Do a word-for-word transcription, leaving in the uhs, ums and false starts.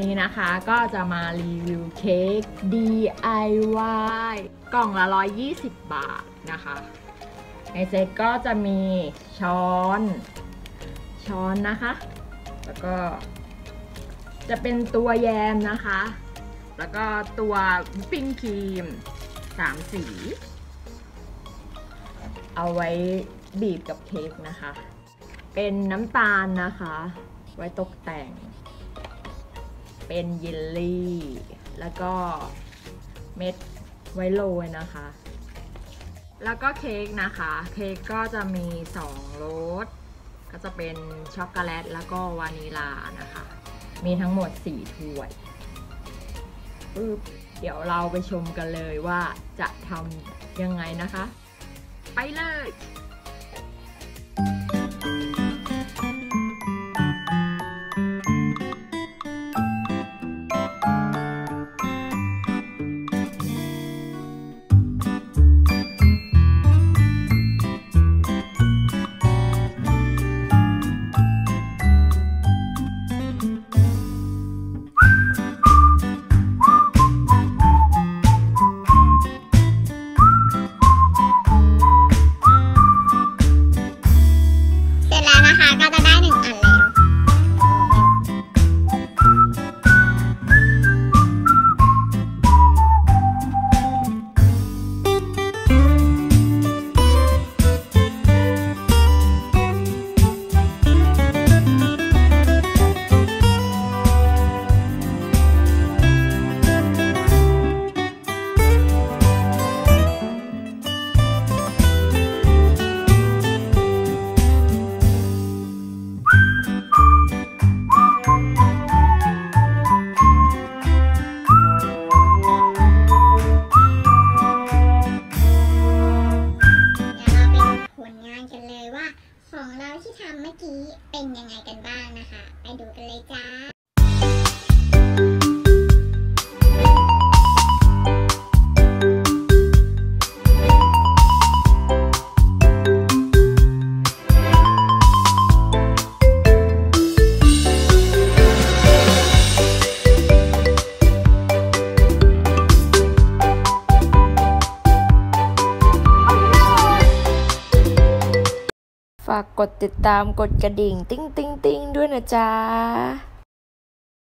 นี้นะคะก็จะมารีวิวเค้ก ดี ไอ วาย กล่องละหนึ่งร้อยยี่สิบบาทนะคะในเซตก็จะมีช้อนช้อนนะคะแล้วก็จะเป็นตัวแยมนะคะแล้วก็ตัววิปปิ้งครีมสามสีเอาไว้บีบกับเค้กนะคะเป็นน้ำตาลนะคะไว้ตกแต่งเป็นเยลลี่แล้วก็เม็ดไว้โรยนะคะแล้วก็เค้กนะคะเค้กก็จะมีสองรสก็จะเป็นช็อกโกแลตแล้วก็วานิลานะคะมีทั้งหมดสี่ถ้วยปึ๊บเดี๋ยวเราไปชมกันเลยว่าจะทำยังไงนะคะไปเลยก็จะได้หนึ่งอันแล้วของเราที่ทำเมื่อกี้เป็นยังไงกันบ้างนะคะไปดูกันเลยจ้าฝากกดติดตามกดกระดิ่งติ้งติ้งติ้งด้วยนะจ๊ะ